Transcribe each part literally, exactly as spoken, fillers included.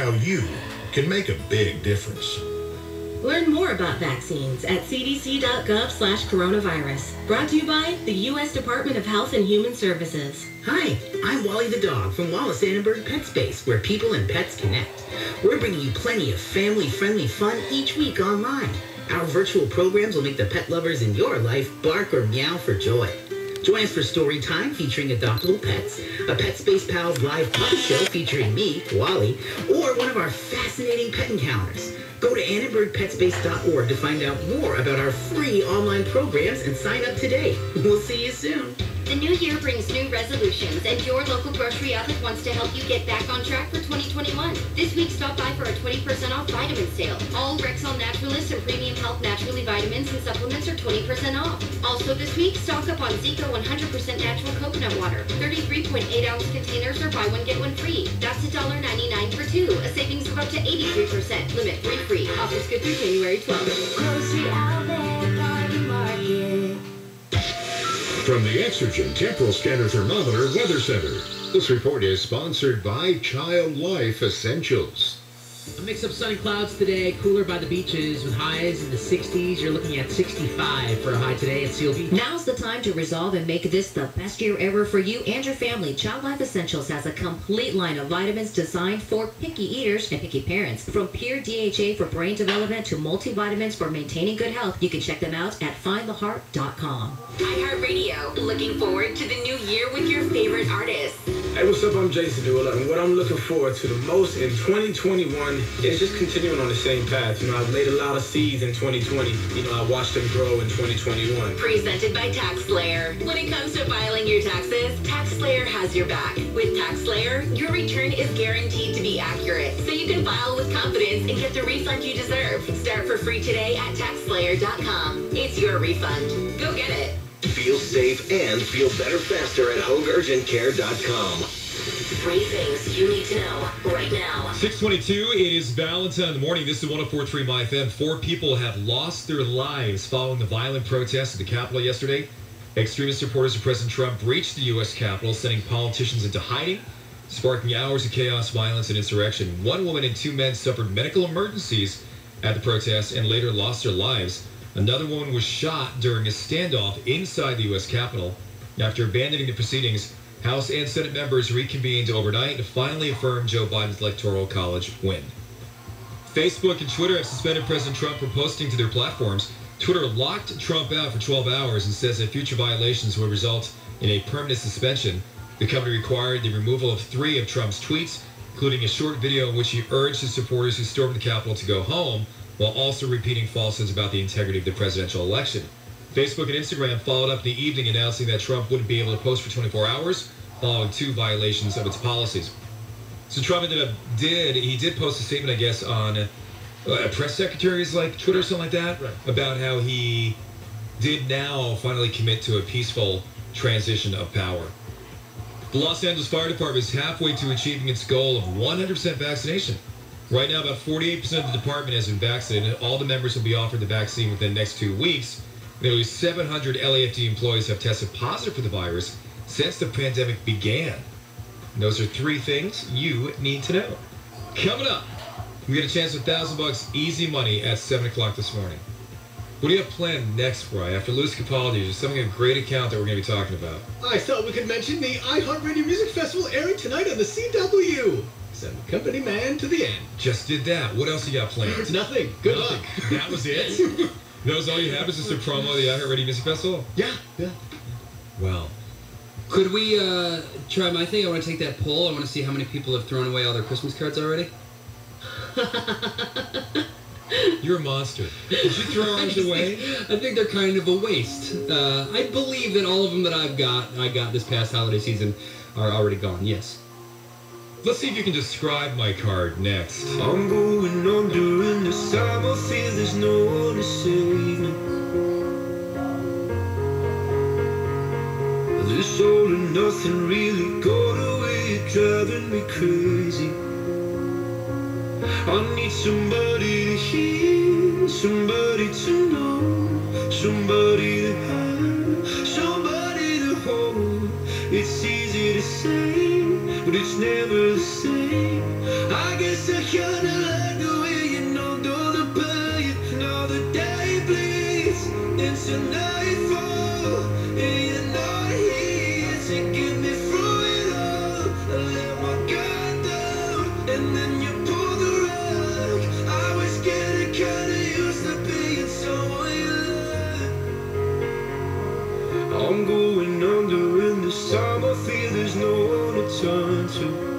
how you can make a big difference. Learn more about vaccines at c d c dot gov slash coronavirus. Brought to you by the U S Department of Health and Human Services. Hi, I'm Wally the dog from Wallace Annenberg Pet Space, where people and pets connect. We're bringing you plenty of family-friendly fun each week online. Our virtual programs will make the pet lovers in your life bark or meow for joy. Join us for story time featuring adoptable pets, a Pet Space Pals live puppet show featuring me, Wally, or one of our fascinating pet encounters. Go to annenberg pet space dot org to find out more about our free online programs and sign up today. We'll see you soon. The new year brings new resolutions, and your local grocery outlet wants to help you get back on track for twenty twenty-one. This week, stop by for a twenty percent off vitamin sale. All Rexall Naturalists and Premium Health Naturally vitamins and supplements are twenty percent off. Also this week, stock up on Zico one hundred percent natural coconut water. thirty-three point eight ounce containers are buy one, get one free. That's one dollar ninety-nine for two, a savings of up to eighty-three percent. Limit three free. Offers good through January twelfth. Grocery Outlet Garden Market. From the Exergen Temporal Scanner Thermometer Weather Center, this report is sponsored by Child Life Essentials. A mix of sunny clouds today, cooler by the beaches with highs in the sixties. You're looking at sixty-five for a high today at Seal Beach. Now's the time to resolve and make this the best year ever for you and your family. Child Life Essentials has a complete line of vitamins designed for picky eaters and picky parents. From pure D H A for brain development to multivitamins for maintaining good health, you can check them out at find the heart dot com. iHeartRadio, looking forward to the new year with your favorite artists. Hey, what's up? I'm Jason Derulo, and what I'm looking forward to the most in twenty twenty-one is just continuing on the same path. You know, I've laid a lot of seeds in twenty twenty. You know, I watched them grow in twenty twenty-one. Presented by TaxSlayer. When it comes to filing your taxes, TaxSlayer has your back. With TaxSlayer, your return is guaranteed to be accurate, so you can file with confidence and get the refund you deserve. Start for free today at tax slayer dot com. It's your refund. Go get it. Feel safe and feel better faster at hogue urgent care dot com. Three things you need to know right now. six twenty-two, it is Valentine in the morning. This is one oh four point three My F M. Four people have lost their lives following the violent protests at the Capitol yesterday. Extremist supporters of President Trump breached the U S Capitol, sending politicians into hiding, sparking hours of chaos, violence, and insurrection. One woman and two men suffered medical emergencies at the protests and later lost their lives. Another woman was shot during a standoff inside the U S Capitol. After abandoning the proceedings, House and Senate members reconvened overnight to finally affirm Joe Biden's Electoral College win. Facebook and Twitter have suspended President Trump from posting to their platforms. Twitter locked Trump out for twelve hours and says that future violations will result in a permanent suspension. The company required the removal of three of Trump's tweets, including a short video in which he urged his supporters who stormed the Capitol to go home, while also repeating falsehoods about the integrity of the presidential election. Facebook and Instagram followed up in the evening announcing that Trump wouldn't be able to post for twenty-four hours, following two violations of its policies. So Trump ended up, did, he did post a statement, I guess, on uh, a press secretary's like Twitter or something like that, right, about how he did now finally commit to a peaceful transition of power. The Los Angeles Fire Department is halfway to achieving its goal of one hundred percent vaccination. Right now, about forty-eight percent of the department has been vaccinated. All the members will be offered the vaccine within the next two weeks. Nearly seven hundred L A F D employees have tested positive for the virus since the pandemic began. And those are three things you need to know. Coming up, we get a chance at one thousand bucks easy money at seven o'clock this morning. What do you have planned next, Bri? After Louis Capaldi, there's something, a great account that we're going to be talking about. I thought we could mention the iHeartRadio Music Festival airing tonight on the C W. Send the company man to the end. Just did that. What else you got planned? Nothing. Good Nothing. luck. That was it? That was all you have? Is just a promo of the iHeartRadio Music Festival? Yeah, yeah. Well. Could we uh, try my thing? I want to take that poll. I want to see how many people have thrown away all their Christmas cards already. You're a monster. Did you throw ours away? I think they're kind of a waste. Uh, I believe that all of them that I've got, I got this past holiday season, are already gone, yes. Let's see if you can describe my card next. I'm going on during this time. I feel there's no one to save me. This all or nothing really got away, driving me crazy. I need somebody to hear, somebody to know, somebody to have, somebody to hold. It's easy to say, but it's never the same. I guess I can't It's a nightfall, and you're not here to get me through it all. I let my guard down, and then you pulled the rug. I was getting kinda used to being someone you love. I'm going under, and this time I feel there's no one to turn to.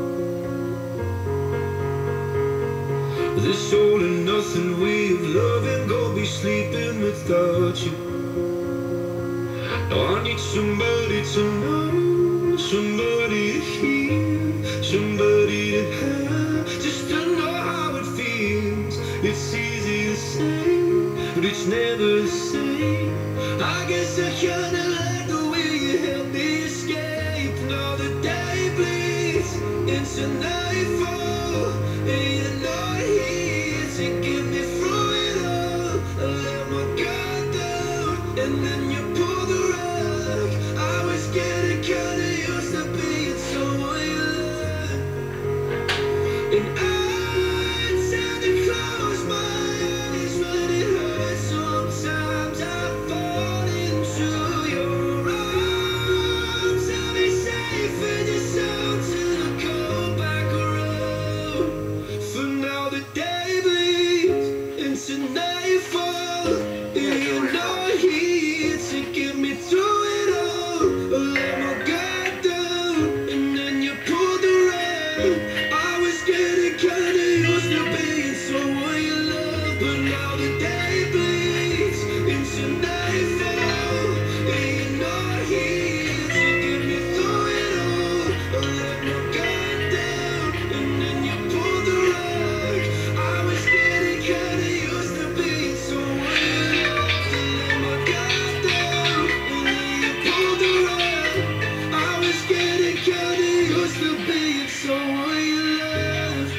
This all and nothing way of loving, go be sleeping without you. Now I need somebody to know, somebody to hear, somebody to have, just to know how it feels. It's easy to say, but it's never the same. I guess I kinda like the way you help me escape. Now the day bleeds into nightfall, and you're not here to get me through it all. I let my guard down, and then you pulled the rug. I was getting kinda used to being someone you love. And I tend to close my eyes when it hurts. Sometimes I fall into your arms. I'll be safe in your sound till I come back around. For now the day bleeds into nightfall, and you're not here to get me through it all. I let my guard down, and then you pulled the rug. I was getting kinda used to being someone you love, but now the day bleeds into nightfall, and you're not here to get me through it all. I let my guard down, and then you pulled the rug. I was getting kinda used to being someone you love. I let my guard down, and then you pulled the rug. I was getting kinda used to being someone you love.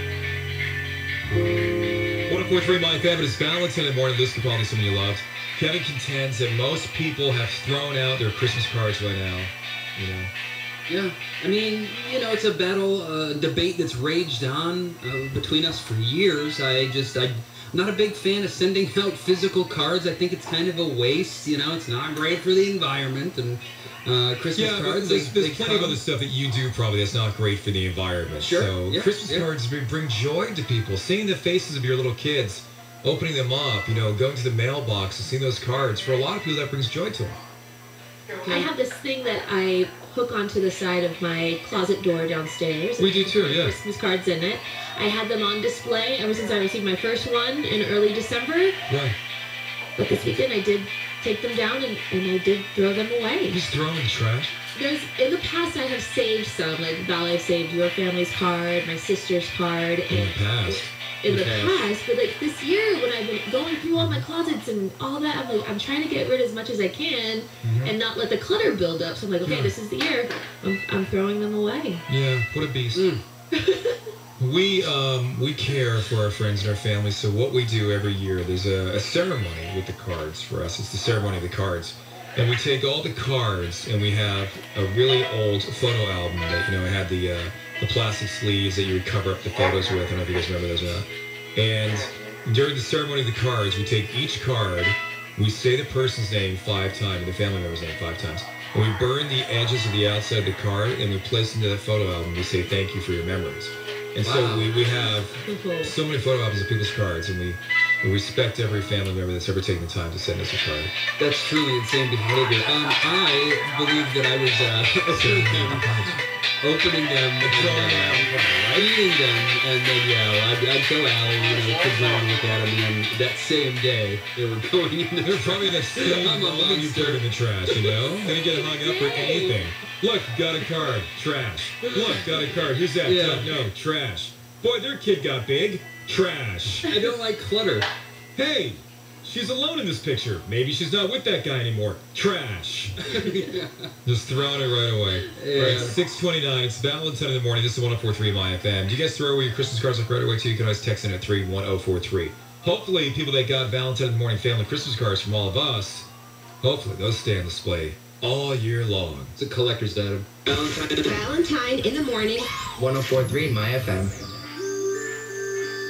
one oh four point three My F M, it's Valentine in the morning. Liz Capaldi, someone you loved. Kevin contends that most people have thrown out their Christmas cards by now. You know. Yeah, I mean, you know, it's a battle, uh, debate that's raged on uh, between us for years. I just, I, I'm not a big fan of sending out physical cards. I think it's kind of a waste. You know, it's not great for the environment. And uh, Christmas Yeah, but cards, there's, they, there's they plenty of come- other stuff that you do probably that's not great for the environment. Sure, So yeah, Christmas yeah. cards bring bring joy to people. Seeing the faces of your little kids, opening them up, you know, going to the mailbox and seeing those cards, for a lot of people that brings joy to them. I have this thing that I hook onto the side of my closet door downstairs. We do too, yeah. Christmas cards in it. I had them on display ever since I received my first one in early December. Right. But this weekend I did take them down and, and I did throw them away. Just throw them in the trash. There's in the past I have saved some, like Val, I've saved your family's card, my sister's card, In and the past. in the Okay. past, but like this year when I've been going through all my closets and all that, I'm like I'm trying to get rid as much as I can Mhm. and not let the clutter build up. So I'm like, okay, Yeah. this is the year. I'm, I'm throwing them away. Yeah, what a beast. we um, we care for our friends and our families, so what we do every year, there's a, a ceremony with the cards for us. It's the ceremony of the cards. And we take all the cards and we have a really old photo album that, you know, had the uh, the plastic sleeves that you would cover up the photos with. I don't know if you guys remember those or not. And during the ceremony of the cards, we take each card, we say the person's name five times, the family member's name five times, and we burn the edges of the outside of the card and we place into the photo album. We say thank you for your memories. And so Wow. we, we have so many photo albums of people's cards, and we, we respect every family member that's ever taken the time to send us a card. That's truly insane behavior. Um, I believe that I was uh, opening them, opening them, and, uh, eating them, and then yeah, I'd, I'd show Allie, you know, kids might want to look at them, and then that same day they were going in the They're probably the same I'm a moment you throw it in the trash, you know? They get hung up for anything. Look, got a card. Trash. Look, got a card. Who's that? Yeah. Don't know. Trash. Boy, their kid got big. Trash. I don't like clutter. Hey, she's alone in this picture. Maybe she's not with that guy anymore. Trash. Just throwing it right away. Yeah. All right, six twenty-nine. It's Valentine in the morning. This is one oh four point three My F M. Do you guys throw away your Christmas cards like right away, too? You can always text in at three one oh four three. Hopefully, people that got Valentine in the morning family Christmas cards from all of us, hopefully those stay on display all year long. It's a collector's item. Valentine in the morning. one oh four point three My F M.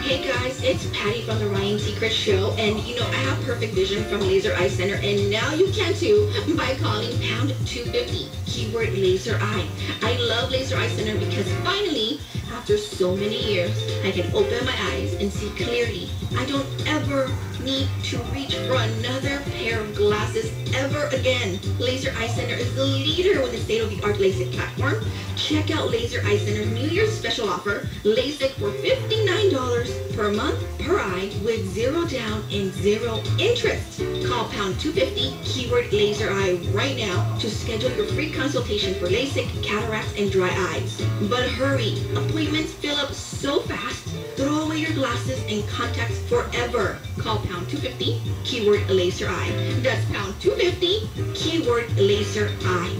Hey guys, it's Patty from the Ryan Secret Show, and you know, I have perfect vision from Laser Eye Center, and now you can too by calling pound two fifty, keyword Laser Eye. I love Laser Eye Center because finally, after so many years, I can open my eyes and see clearly. I don't ever need to reach for another pair of glasses ever again. Laser Eye Center is the leader with the state-of-the-art LASIK platform. Check out Laser Eye Center's New Year's special offer, LASIK for fifty-nine dollars per month per eye with zero down and zero interest. Call pound two fifty, keyword Laser Eye right now to schedule your free consultation for LASIK, cataracts, and dry eyes. But hurry, appointments fill up so fast. Throw away your glasses and contacts forever. Call pound two fifty, keyword Laser Eye. That's pound two fifty, keyword Laser Eye.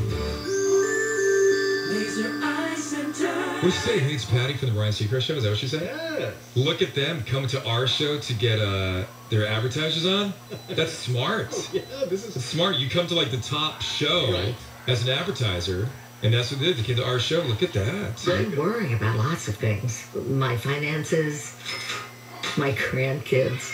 Laser Eye Center. What did you say? Hey, it's Patty from the Ryan Secret Show. Is that what you said? Yeah. Look at them coming to our show to get uh, their advertisers on. That's smart. Oh, yeah, this is It's smart. You come to like the top show Right. as an advertiser, and that's what they did. They came to our show. Look at that. I worry about lots of things. My finances, my grandkids.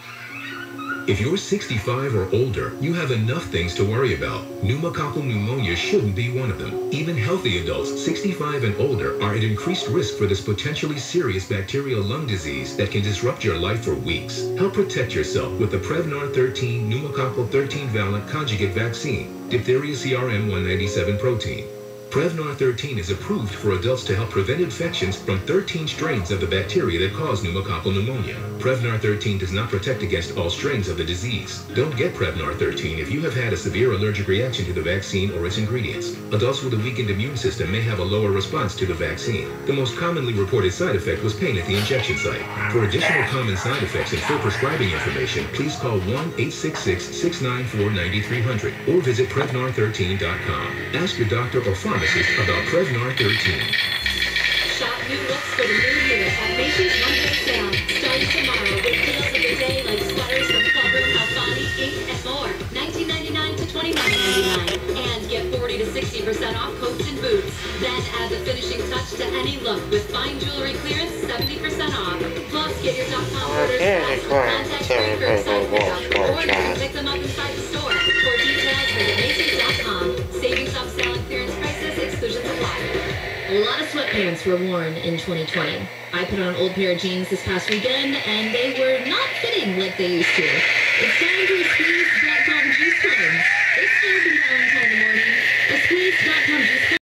If you're sixty-five or older, you have enough things to worry about. Pneumococcal pneumonia shouldn't be one of them. Even healthy adults, sixty-five and older, are at increased risk for this potentially serious bacterial lung disease that can disrupt your life for weeks. Help protect yourself with the Prevnar thirteen pneumococcal thirteen valent conjugate vaccine, diphtheria C R M one ninety-seven protein. Prevnar thirteen is approved for adults to help prevent infections from thirteen strains of the bacteria that cause pneumococcal pneumonia. Prevnar thirteen does not protect against all strains of the disease. Don't get Prevnar thirteen if you have had a severe allergic reaction to the vaccine or its ingredients. Adults with a weakened immune system may have a lower response to the vaccine. The most commonly reported side effect was pain at the injection site. For additional common side effects and full prescribing information, please call one eight six six, six nine four, nine three zero zero or visit Prevnar thirteen dot com. Ask your doctor or pharmacist about Prevnar thirteen. Shop new looks for the new year at Macy's one-day sale. Starting tomorrow with deals of the day like sweaters from Clubroom, Alfani, Inc, and more. nineteen ninety-nine to twenty-nine ninety-nine. And get forty to sixty percent off coats and boots. Then add the finishing touch to any look with fine jewelry clearance, seventy percent off. Plus, get your dot com orders fast with contact-free curbside pickup. Or you can pick them up inside the store. For details, visit Macy's dot com. Savings off sale and clearance prices, exclusions apply. A lot of sweatpants were worn in twenty twenty. I put on an old pair of jeans this past weekend, and they were not fitting like they used to. It's time to squeeze dot com juice cleanse. It's Valentine in the morning. A squeeze dot com juice cleanse.